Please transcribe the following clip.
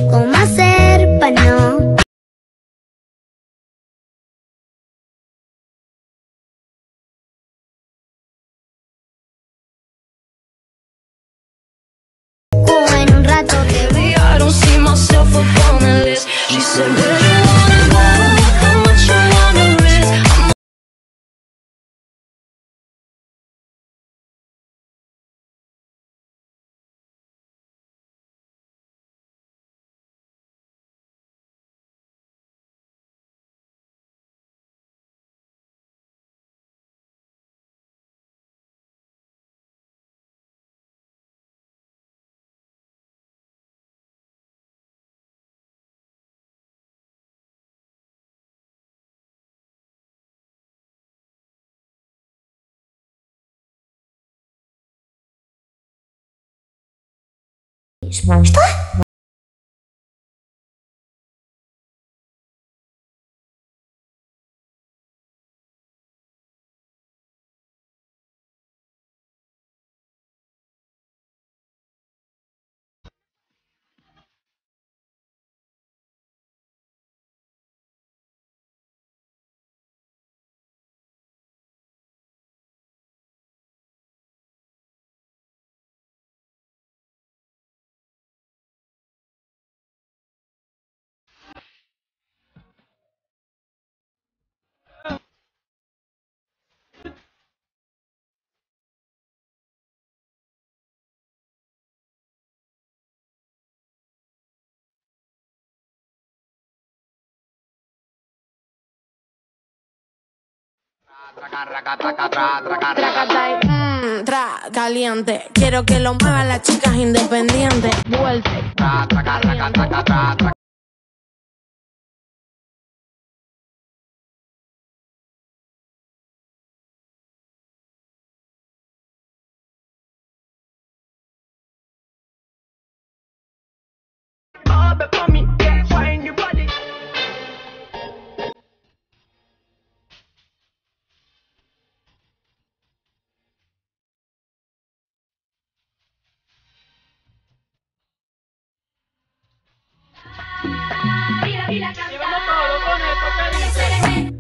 cómo hacer pa' no. En un rato te vi. I don't see myself up on the list. She said, where you wanna go? How much you wanna risk? Что? Caliente, quiero que lo muevan las chicas independientes. Vuelve. Y vamos todos con esto que dice.